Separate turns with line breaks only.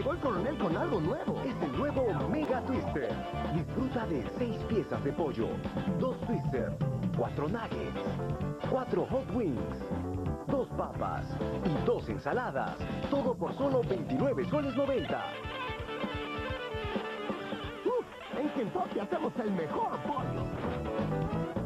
llegó el coronel con algo nuevo.
Es el nuevo Mega Twister. Disfruta de 6 piezas de pollo, 2 Twister, 4 nuggets, 4 hot wings, 2 papas y 2 ensaladas. Todo por solo 29 soles 90.
En Kentucky hacemos el mejor pollo.